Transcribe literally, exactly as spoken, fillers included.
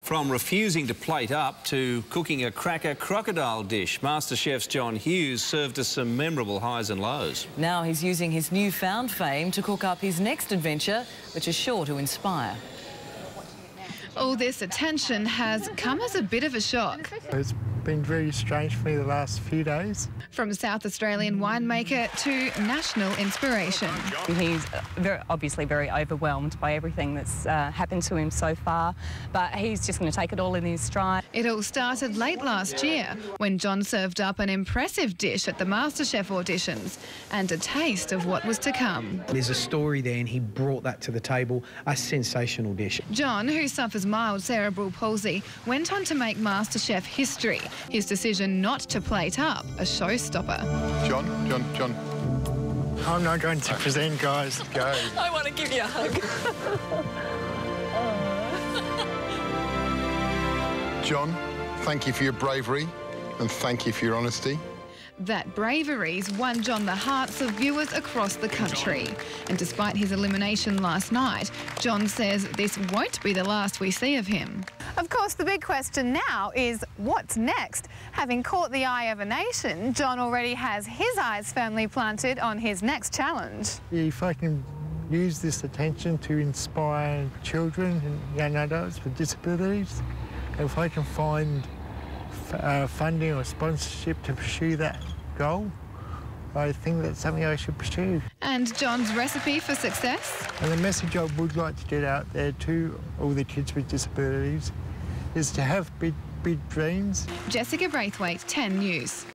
From refusing to plate up to cooking a cracker crocodile dish, MasterChef's John Hughes served us some memorable highs and lows. Now he's using his newfound fame to cook up his next adventure, which is sure to inspire. All this attention has come as a bit of a shock. It's been very strange for me the last few days. From South Australian winemaker to national inspiration. He's very, obviously very overwhelmed by everything that's uh, happened to him so far, but he's just going to take it all in his stride. It all started late last year when John served up an impressive dish at the MasterChef auditions and a taste of what was to come. There's a story there and he brought that to the table, a sensational dish. John, who suffers mild cerebral palsy, went on to make MasterChef history. His decision not to plate up a showstopper. John, John, John. I'm not going to present, guys. Go. I want to give you a hug. John, thank you for your bravery and thank you for your honesty. That bravery's won John the hearts of viewers across the country. And despite his elimination last night, John says this won't be the last we see of him. Of course, the big question now is what's next? Having caught the eye of a nation, John already has his eyes firmly planted on his next challenge. If I can use this attention to inspire children and young adults with disabilities, if I can find Uh, funding or sponsorship to pursue that goal, I think that's something I should pursue. And John's recipe for success? And the message I would like to get out there to all the kids with disabilities is to have big, big dreams. Jessica Braithwaite, ten News.